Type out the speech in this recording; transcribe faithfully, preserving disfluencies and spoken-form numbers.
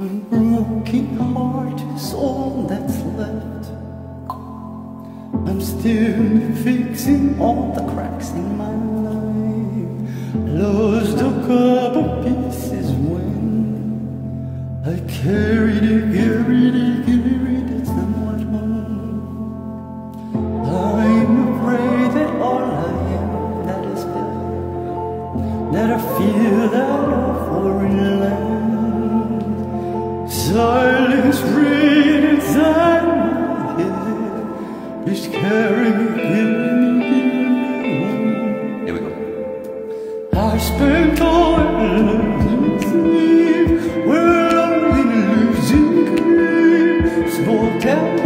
broken heart is all that's left. I'm still fixing all the cracks in my life. Lost a couple pieces when I carried it, carried it, carried it somewhat home. I'm afraid that all I am, that is bad, that I feel that a foreign land. Silence ring inside my head, please carry me, carry me. Here we go. I spent all my losing sleep, well, I'm in a losing game. Small town